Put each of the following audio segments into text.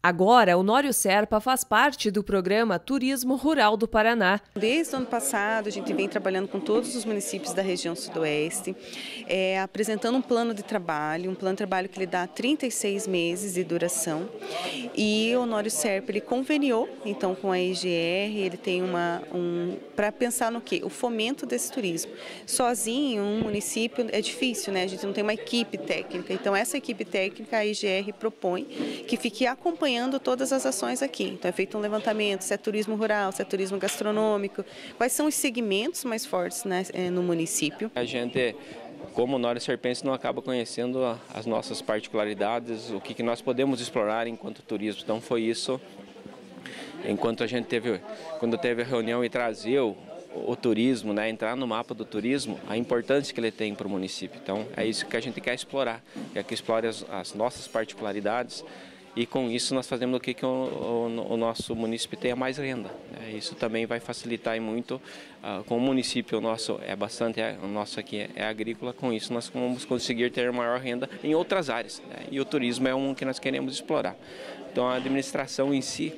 Agora, Honório Serpa faz parte do programa Turismo Rural do Paraná. Desde o ano passado, a gente vem trabalhando com todos os municípios da região sudoeste, apresentando um plano de trabalho que lhe dá 36 meses de duração. E o Honório Serpa, ele conveniou, então, com a IGR, ele tem para pensar no quê? O fomento desse turismo. Sozinho, um município é difícil, né? A gente não tem uma equipe técnica. Então, essa equipe técnica, a IGR propõe que fique acompanhando todas as ações aqui. Então é feito um levantamento, se é turismo rural, se é turismo gastronômico, quais são os segmentos mais fortes, né, no município. A gente, como Honório Serpense, não acaba conhecendo as nossas particularidades, o que nós podemos explorar enquanto turismo. Então foi isso, enquanto a gente quando teve a reunião e trazer o turismo, né, entrar no mapa do turismo, a importância que ele tem para o município. Então é isso que a gente quer explorar, é que explore as nossas particularidades. E com isso nós fazemos o que o nosso município tenha mais renda. Isso também vai facilitar muito. Com o município nosso o nosso aqui é agrícola, com isso nós vamos conseguir ter maior renda em outras áreas. E o turismo é um que nós queremos explorar. Então a administração em si,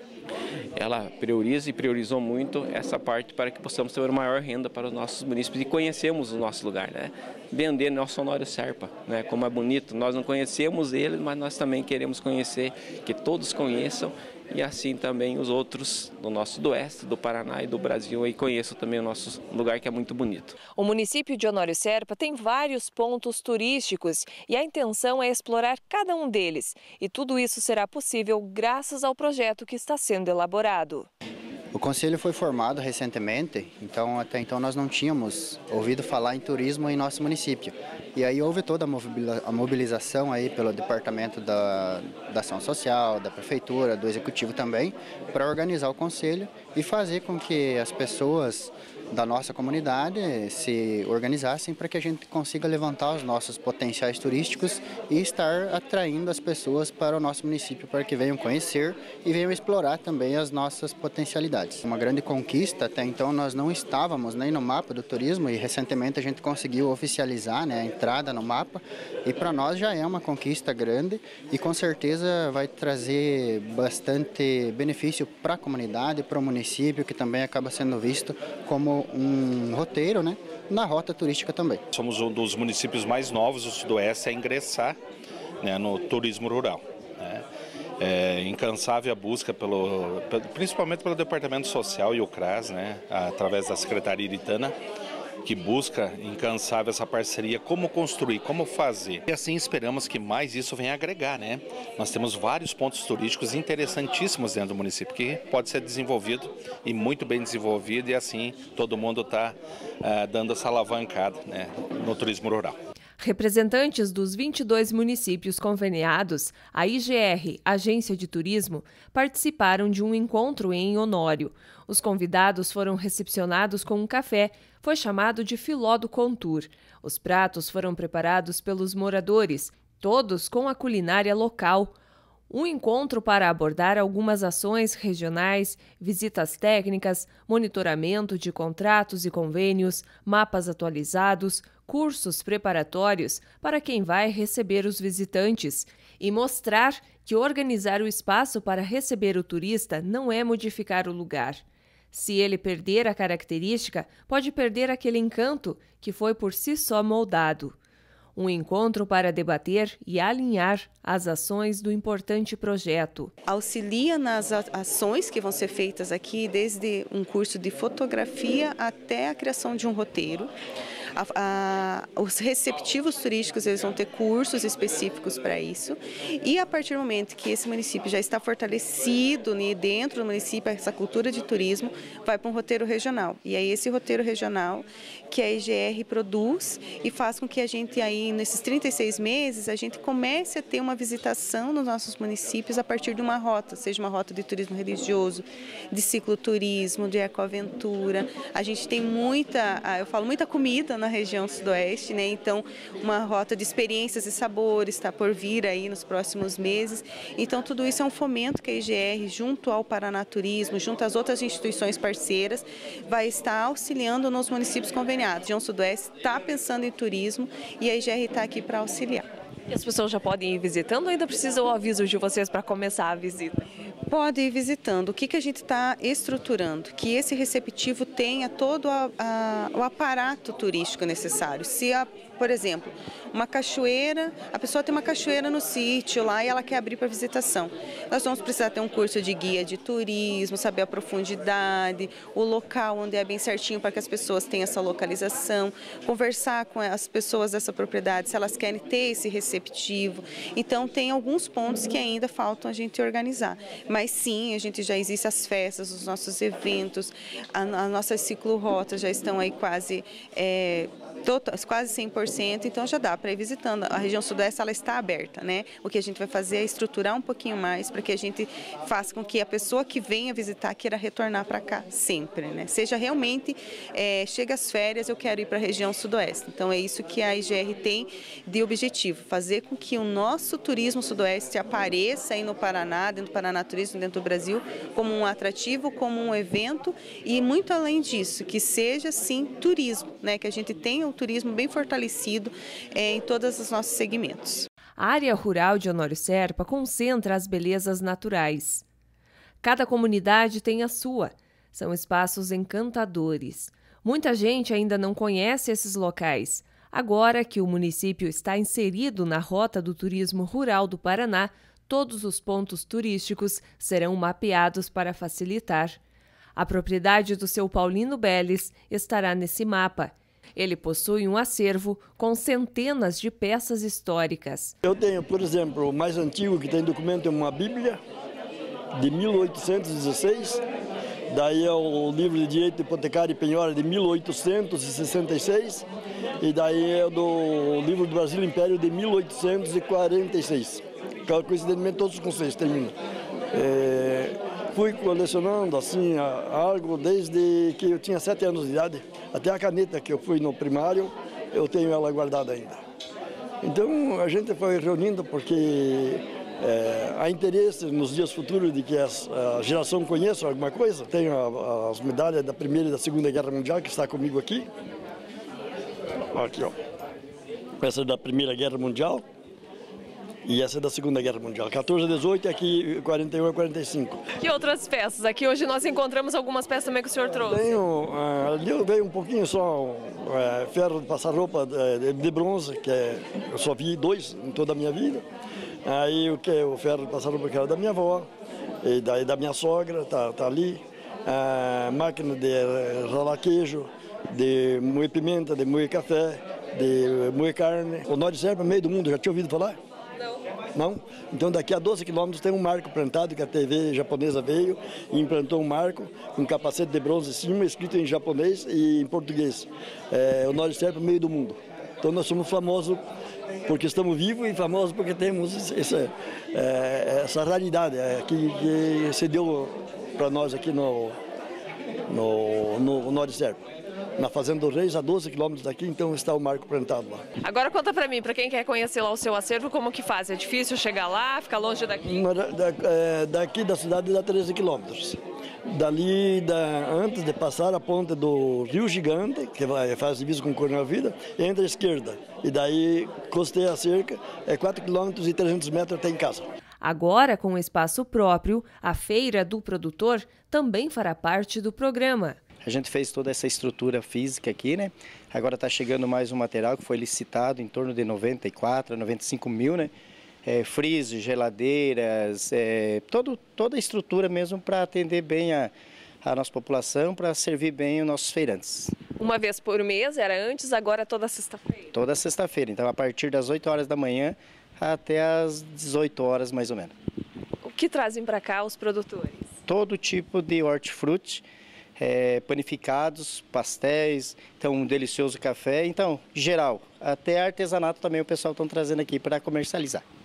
ela prioriza e priorizou muito essa parte para que possamos ter uma maior renda para os nossos municípios e conhecemos o nosso lugar, né? Vender nosso Honório Serpa, né? Como é bonito, nós não conhecemos ele, mas nós também queremos conhecer, que todos conheçam e assim também os outros do nosso sudoeste, do Paraná e do Brasil e conheçam também o nosso lugar que é muito bonito. O município de Honório Serpa tem vários pontos turísticos e a intenção é explorar cada um deles. E tudo isso será possível graças ao projeto que está sendo elaborado. O conselho foi formado recentemente, então até então nós não tínhamos ouvido falar em turismo em nosso município. E aí houve toda a mobilização aí pelo Departamento da Ação Social, da Prefeitura, do Executivo também, para organizar o conselho e fazer com que as pessoas da nossa comunidade se organizassem para que a gente consiga levantar os nossos potenciais turísticos e estar atraindo as pessoas para o nosso município para que venham conhecer e venham explorar também as nossas potencialidades. Uma grande conquista, até então nós não estávamos nem no mapa do turismo e recentemente a gente conseguiu oficializar, né, a entrada no mapa e para nós já é uma conquista grande e com certeza vai trazer bastante benefício para a comunidade, para o município, que também acaba sendo visto como um roteiro, né, na rota turística também. Somos um dos municípios mais novos do Sudoeste a ingressar, né, no turismo rural. Né. É incansável a busca, principalmente pelo Departamento Social e o CRAS, né, através da Secretaria Iritana, que busca incansável essa parceria, como construir, como fazer. E assim esperamos que mais isso venha agregar, né? Nós temos vários pontos turísticos interessantíssimos dentro do município, que pode ser desenvolvido e muito bem desenvolvido e assim todo mundo está dando essa alavancada, né, no turismo rural. Representantes dos 22 municípios conveniados, a IGR, Agência de Turismo, participaram de um encontro em Honório. Os convidados foram recepcionados com um café, foi chamado de Filó do Contur. Os pratos foram preparados pelos moradores, todos com a culinária local. Um encontro para abordar algumas ações regionais, visitas técnicas, monitoramento de contratos e convênios, mapas atualizados, cursos preparatórios para quem vai receber os visitantes e mostrar que organizar o espaço para receber o turista não é modificar o lugar. Se ele perder a característica, pode perder aquele encanto que foi por si só moldado. Um encontro para debater e alinhar as ações do importante projeto. Auxilia nas ações que vão ser feitas aqui, desde um curso de fotografia até a criação de um roteiro. Os receptivos turísticos eles vão ter cursos específicos para isso e a partir do momento que esse município já está fortalecido, né, dentro do município, essa cultura de turismo vai para um roteiro regional e aí esse roteiro regional que a IGR produz e faz com que a gente aí nesses 36 meses a gente comece a ter uma visitação nos nossos municípios a partir de uma rota, seja uma rota de turismo religioso, de cicloturismo, de ecoaventura. A gente tem muita comida na região sudoeste, né? Então uma rota de experiências e sabores está por vir aí nos próximos meses. Então tudo isso é um fomento que a IGR, junto ao Paraná Turismo, junto às outras instituições parceiras, vai estar auxiliando nos municípios conveniados. A região sudoeste está pensando em turismo e a IGR está aqui para auxiliar. E as pessoas já podem ir visitando ou ainda precisa o aviso de vocês para começar a visita? Pode ir visitando. O que a gente está estruturando? Que esse receptivo tenha todo o aparato turístico necessário. Se, por exemplo, uma cachoeira, a pessoa tem uma cachoeira no sítio lá e ela quer abrir para visitação. Nós vamos precisar ter um curso de guia de turismo, saber a profundidade, o local onde é bem certinho para que as pessoas tenham essa localização, conversar com as pessoas dessa propriedade, se elas querem ter esse receptivo. Então, tem alguns pontos que ainda faltam a gente organizar. Mas sim, a gente já existe as festas, os nossos eventos, as nossas ciclorotas já estão aí quase 100%, então já dá para ir visitando. A região sudoeste ela está aberta, né? O que a gente vai fazer é estruturar um pouquinho mais para que a gente faça com que a pessoa que venha visitar queira retornar para cá sempre, né? Seja realmente, chega as férias, eu quero ir para a região sudoeste. Então é isso que a IGR tem de objetivo, fazer com que o nosso turismo sudoeste apareça aí no Paraná, dentro do Paraná Turismo, dentro do Brasil, como um atrativo, como um evento e muito além disso, que seja sim turismo, né? Que a gente tenha o turismo bem fortalecido em todos os nossos segmentos. A área rural de Honório Serpa concentra as belezas naturais. Cada comunidade tem a sua. São espaços encantadores. Muita gente ainda não conhece esses locais. Agora que o município está inserido na Rota do Turismo Rural do Paraná, todos os pontos turísticos serão mapeados para facilitar. A propriedade do seu Paulino Belles estará nesse mapa. Ele possui um acervo com centenas de peças históricas. Eu tenho, por exemplo, o mais antigo que tem documento é uma Bíblia de 1816. Daí é o livro de direito hipotecário e penhora de 1866. E daí é do livro do Brasil Império de 1846. Coincidentemente todos os conceitos tem um. Fui colecionando assim algo desde que eu tinha 7 anos de idade. Até a caneta que eu fui no primário, eu tenho ela guardada ainda. Então a gente foi reunindo porque há interesse nos dias futuros de que a geração conheça alguma coisa. Tenho as medalhas da Primeira e da Segunda Guerra Mundial que está comigo aqui. Aqui, ó. Essa é da Primeira Guerra Mundial. E essa é da Segunda Guerra Mundial, 14 a 18 e aqui 41 a 45. Que outras peças? Aqui hoje nós encontramos algumas peças também que o senhor trouxe. Ali eu veio um pouquinho só ferro de passar roupa de bronze, que eu só vi 2 em toda a minha vida. Aí o ferro de passar roupa que era da minha avó, e daí da minha sogra, tá ali. A máquina de ralar queijo, de moer pimenta, de moer café, de moer carne. O Honório Serpa, meio do mundo, já tinha ouvido falar? Não? Então daqui a 12 quilômetros tem um marco plantado que a TV japonesa veio e implantou um marco com um capacete de bronze em cima, escrito em japonês e em português. Honório Serpa, meio do mundo. Então nós somos famosos porque estamos vivos e famosos porque temos essa raridade que se deu para nós aqui no Honório Serpa. Na Fazenda dos Reis, a 12 quilômetros daqui, então está o marco plantado lá. Agora conta para mim, para quem quer conhecer lá o seu acervo, como que faz? É difícil chegar lá, fica longe daqui? Daqui da cidade dá 13 quilômetros. Dali, antes de passar a ponte do Rio Gigante, que faz divisa com Coronel Vida, entra à esquerda. E daí, costeia a cerca, 4 quilômetros e 300 metros até em casa. Agora, com espaço próprio, a Feira do Produtor também fará parte do programa. A gente fez toda essa estrutura física aqui, né? Agora está chegando mais um material que foi licitado em torno de 94 a 95 mil, né? Freezer, geladeiras, toda a estrutura mesmo para atender bem a nossa população, para servir bem os nossos feirantes. Uma vez por mês, era antes, agora toda sexta-feira? Toda sexta-feira, então a partir das 8 horas da manhã até as 18 horas mais ou menos. O que trazem para cá os produtores? Todo tipo de hortifruti. Panificados, pastéis, então um delicioso café, então geral, até artesanato também o pessoal está trazendo aqui para comercializar.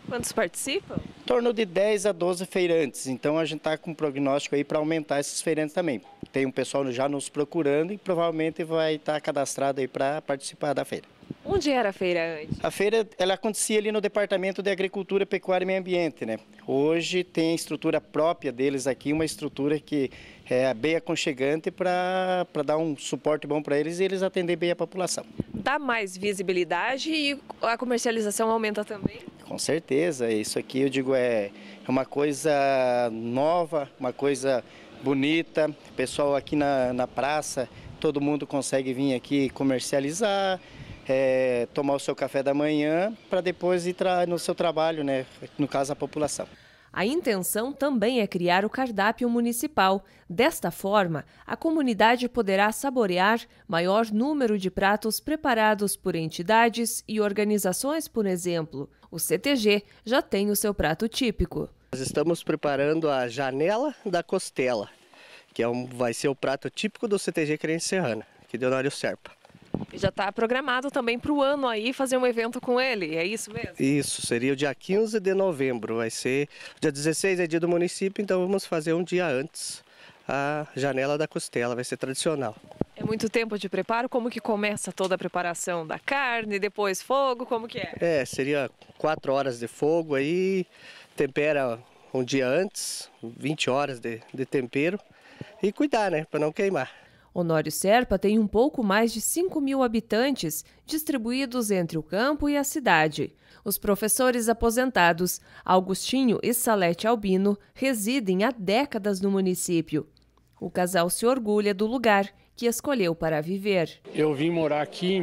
Quantos participam? Em torno de 10 a 12 feirantes, então a gente está com um prognóstico aí para aumentar esses feirantes também. Tem um pessoal já nos procurando e provavelmente vai estar cadastrado aí para participar da feira. Onde era a feira antes? A feira ela acontecia ali no Departamento de Agricultura, Pecuária e Meio Ambiente, né? Hoje tem a estrutura própria deles aqui, uma estrutura que é bem aconchegante para dar um suporte bom para eles e eles atender bem a população. Dá mais visibilidade e a comercialização aumenta também? Com certeza, isso aqui eu digo é uma coisa nova, uma coisa bonita. O pessoal aqui na praça, todo mundo consegue vir aqui comercializar, tomar o seu café da manhã para depois ir no seu trabalho, né? No caso a população. A intenção também é criar o cardápio municipal. Desta forma, a comunidade poderá saborear maior número de pratos preparados por entidades e organizações, por exemplo. O CTG já tem o seu prato típico. Nós estamos preparando a janela da costela, que vai ser o prato típico do CTG Querência Serrana, aqui de Honório Serpa. E já está programado também para o ano aí fazer um evento com ele, é isso mesmo? Isso, seria o dia 15 de novembro, vai ser dia 16 é dia do município, então vamos fazer um dia antes a janela da costela, vai ser tradicional. É muito tempo de preparo? Como que começa toda a preparação da carne, depois fogo, como que é? Seria 4 horas de fogo aí, tempera um dia antes, 20 horas de tempero e cuidar, né, para não queimar. Honório Serpa tem um pouco mais de 5.000 habitantes, distribuídos entre o campo e a cidade. Os professores aposentados, Augustinho e Salete Albino, residem há décadas no município. O casal se orgulha do lugar que escolheu para viver. Eu vim morar aqui em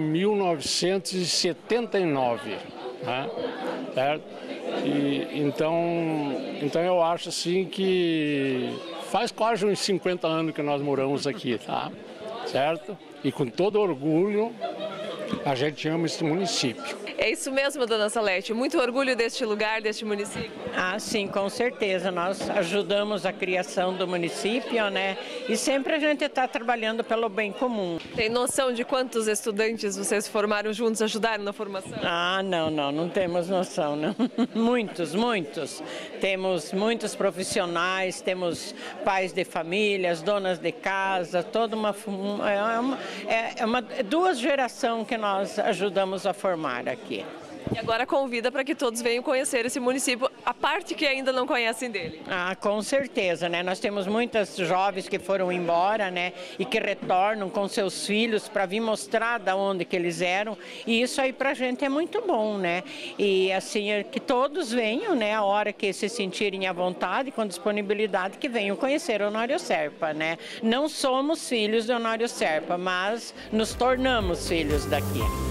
1979, né? Certo? Então eu acho assim que faz quase uns 50 anos que nós moramos aqui, tá? Certo? E com todo orgulho a gente ama esse município. É isso mesmo, dona Salete, muito orgulho deste lugar, deste município? Ah, sim, com certeza. Nós ajudamos a criação do município, né? E sempre a gente está trabalhando pelo bem comum. Tem noção de quantos estudantes vocês formaram juntos, ajudaram na formação? Ah, não temos noção, não. Muitos. Temos muitos profissionais, temos pais de famílias, donas de casa, toda duas gerações que nós ajudamos a formar aqui. E agora convida para que todos venham conhecer esse município, a parte que ainda não conhecem dele. Ah, com certeza, né? Nós temos muitas jovens que foram embora, né? E que retornam com seus filhos para vir mostrar de onde que eles eram. E isso aí para a gente é muito bom, né? E assim, que todos venham, né? A hora que se sentirem à vontade, com disponibilidade, que venham conhecer Honório Serpa, né? Não somos filhos de Honório Serpa, mas nos tornamos filhos daqui.